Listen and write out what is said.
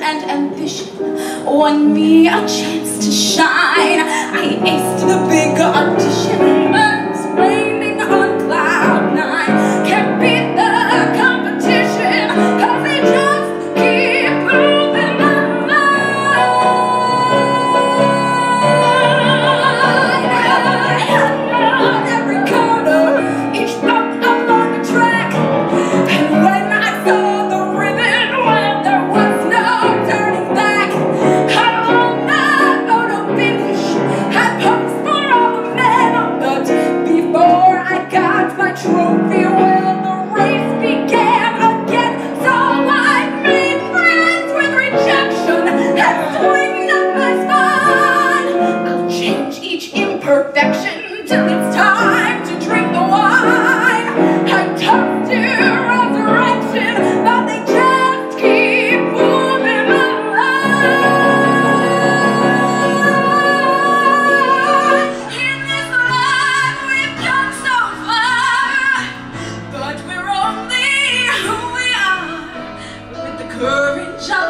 and ambition won me a chance to shine. I aced the big audition, birds raining on cloud nine. Can't beat the competition, 'cause they just keep moving my mind. Every corner, each bump along the track, and when I saw the ribbon, well, there was no turning back. I won the photo finish, had posed for all the men, but before I got my trophy, well, the race began again. So I made friends with rejection and swinging up my spine. I'll change each imperfection till it's time to drink the wine. I toast to resurrection, but they just keep moving my life. In this life we've come so far, but we're only who we are with the courage of